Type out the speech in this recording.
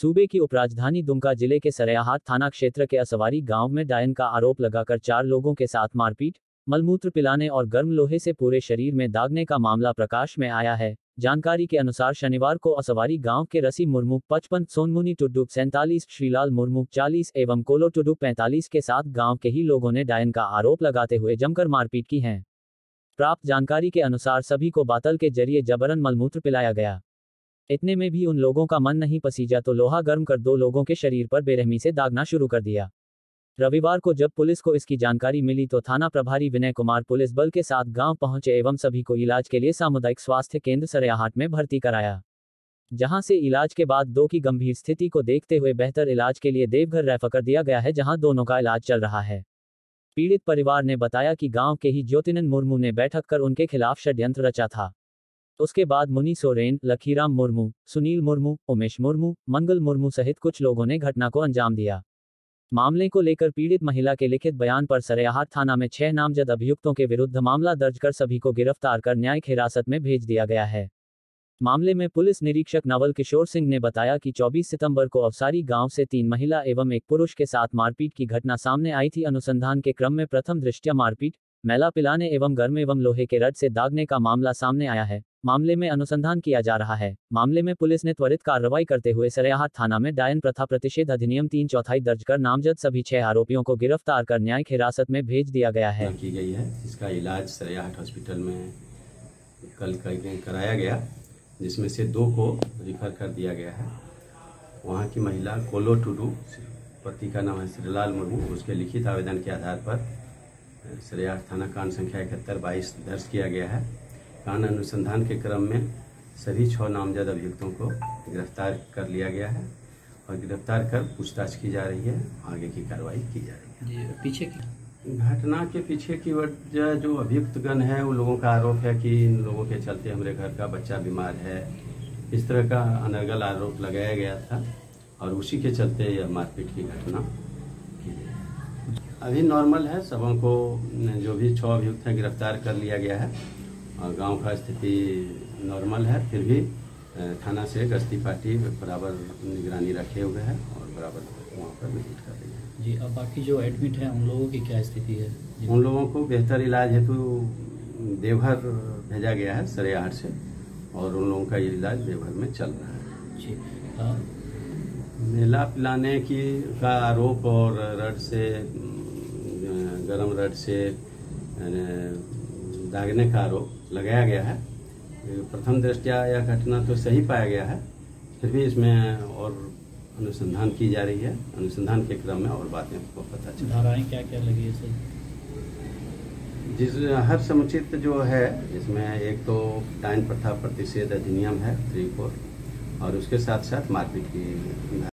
सूबे की उपराजधानी दुमका जिले के सरयाहाट थाना क्षेत्र के असवारी गांव में डायन का आरोप लगाकर 4 लोगों के साथ मारपीट, मलमूत्र पिलाने और गर्म लोहे से पूरे शरीर में दागने का मामला प्रकाश में आया है। जानकारी के अनुसार शनिवार को असवारी गांव के रसी मुर्मू 55, सोनमुनी टुड्डू 47, श्रीलाल मुर्मू 40 एवं कोलो टुड्डू 45 के साथ गांव के ही लोगों ने डायन का आरोप लगाते हुए जमकर मारपीट की है। प्राप्त जानकारी के अनुसार सभी को बातल के जरिए जबरन मलमूत्र पिलाया गया। इतने में भी उन लोगों का मन नहीं पसीजा तो लोहा गर्म कर 2 लोगों के शरीर पर बेरहमी से दागना शुरू कर दिया। रविवार को जब पुलिस को इसकी जानकारी मिली तो थाना प्रभारी विनय कुमार पुलिस बल के साथ गांव पहुंचे एवं सभी को इलाज के लिए सामुदायिक स्वास्थ्य केंद्र सरयाहाट में भर्ती कराया, जहां से इलाज के बाद 2 की गंभीर स्थिति को देखते हुए बेहतर इलाज के लिए देवघर रेफर कर दिया गया है, जहां दोनों का इलाज चल रहा है। पीड़ित परिवार ने बताया कि गांव के ही ज्योतिनंद मुर्मू ने बैठक कर उनके खिलाफ षड्यंत्र रचा था। उसके बाद मुनि सोरेन, लखीराम मुर्मू, सुनील मुर्मू, उमेश मुर्मू, मंगल मुर्मू सहित कुछ लोगों ने घटना को अंजाम दिया। मामले को लेकर पीड़ित महिला के लिखित बयान पर सरयाहाट थाना में 6 नामजद अभियुक्तों के विरुद्ध मामला दर्ज कर सभी को गिरफ्तार कर न्यायिक हिरासत में भेज दिया गया है। मामले में पुलिस निरीक्षक नवल किशोर सिंह ने बताया कि 24 सितंबर को अवसारी गांव से 3 महिला एवं 1 पुरुष के साथ मारपीट की घटना सामने आई थी। अनुसंधान के क्रम में प्रथम दृष्टया मारपीट, मैला पिलाने एवं गर्म एवं लोहे के रड से दागने का मामला सामने आया है। मामले में अनुसंधान किया जा रहा है। मामले में पुलिस ने त्वरित कार्रवाई करते हुए सरयाहाट थाना में डायन प्रथा प्रतिषेध अधिनियम 3/4 दर्ज कर नामजद सभी 6 आरोपियों को गिरफ्तार कर न्यायिक हिरासत में भेज दिया गया है। की गई है। इसका इलाज सरयाहाट हॉस्पिटल में कल कराया गया, जिसमें से 2 को रिफर कर दिया गया है। वहाँ की महिला कोलो टुडू, पति का नाम है श्रीलाल मुर्मू, उसके लिखित आवेदन के आधार पर सरयाहाट थाना कांड संख्या 71/22 दर्ज किया गया है। कांड अनुसंधान के क्रम में सभी 6 नामजद अभियुक्तों को गिरफ्तार कर लिया गया है और गिरफ्तार कर पूछताछ की जा रही है। आगे की कार्रवाई की जा रही है। पीछे की घटना के पीछे की वजह जो अभियुक्तगण है उन लोगों का आरोप है कि इन लोगों के चलते हमारे घर का बच्चा बीमार है, इस तरह का अनर्गल आरोप लगाया गया था और उसी के चलते यह मारपीट की घटना की गई। अभी नॉर्मल है, सबों को जो भी 6 अभियुक्त हैं गिरफ्तार कर लिया गया है और गांव का स्थिति नॉर्मल है। फिर भी थाना से गश्ती पार्टी बराबर निगरानी रखे हुए है और बराबर वहाँ पर विजिट कर रही है। जी, अब बाकी जो एडमिट हैं उन लोगों की क्या स्थिति है? उन लोगों को बेहतर इलाज हेतु देवघर भेजा गया है सरयाहाट से और उन लोगों का इलाज देवघर में चल रहा है। जी, मेला पिलाने का आरोप और रड से, गरम रड से दागने का आरोप लगाया गया है। प्रथम दृष्टया यह घटना तो सही पाया गया है, फिर भी इसमें और अनुसंधान की जा रही है। अनुसंधान के क्रम में और बातें को पता चला। धाराएं क्या क्या लगी है सही? जिस हर समुचित जो है इसमें एक तो डायन प्रथा प्रतिषेध अधिनियम है 3/4 और उसके साथ साथ मारपीट की